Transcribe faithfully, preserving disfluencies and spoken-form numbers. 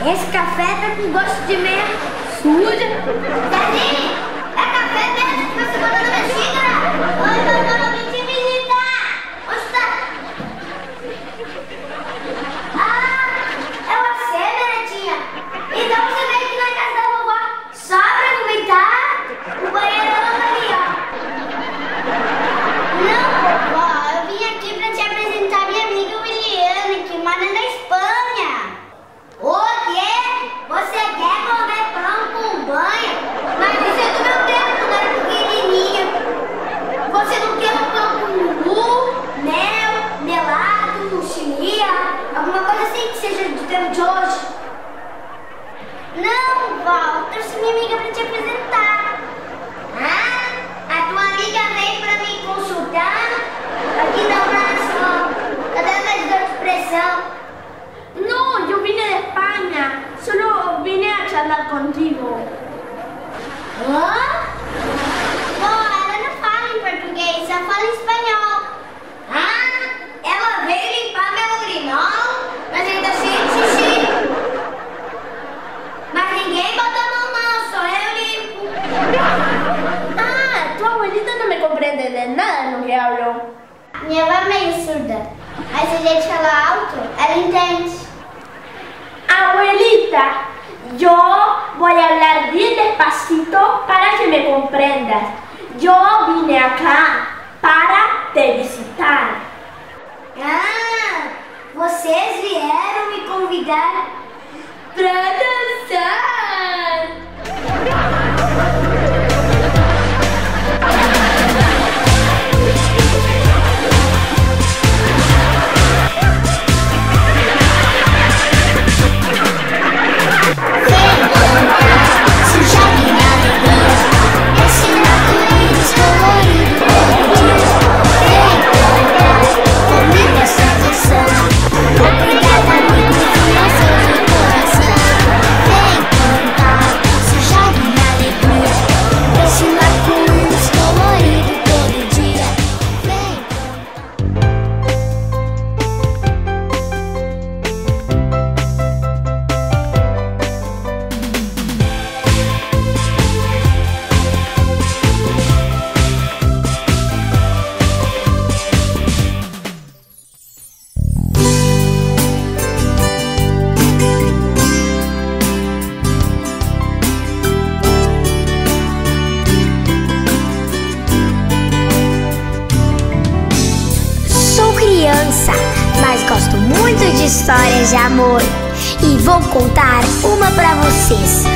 Esse café tá com gosto de meia suja. Zezinho, é café mesmo que você botou na minha xícara? Oi, doutor, eu vim te visitar. Onde tá? Ah, é você, Beretinha. Então você veio aqui na casa da vovó só pra aproveitar o banheiro dela ali, ó. Não, vovó, eu vim aqui pra te apresentar minha amiga Williane, que mora na Espanha. O quê? Você quer comer pão com banha? Mas isso é do meu tempo, quando era pequenininha. Você não quer um pão com lu, mel, melado, chimia, alguma coisa assim que seja do tempo de hoje? Não, Val, eu trouxe minha amiga pra te apresentar. Ah, a tua amiga veio pra me consultar? Aquí no brazo, está dando dor de presión. No, yo vine de España. Solo vine a charlar contigo. Hã? Bom, ela não fala em português, ela fala em espanhol. Ah, ela veio limpar meu urinol, mas ainda cheio de xixi. Mas ninguém bota a mão não, só eu limpo. Ah, tu abuelita no me comprende de nada en lo que hablo. Minha avó é meio surda, mas se a gente falar alto, ela entende. Abuelita, yo voy a hablar bien despacito para que me comprendas. Yo vine acá para te visitar. Ah, vocês vieram me convidar pra dançar. Mas gosto muito de histórias de amor e vou contar uma pra vocês.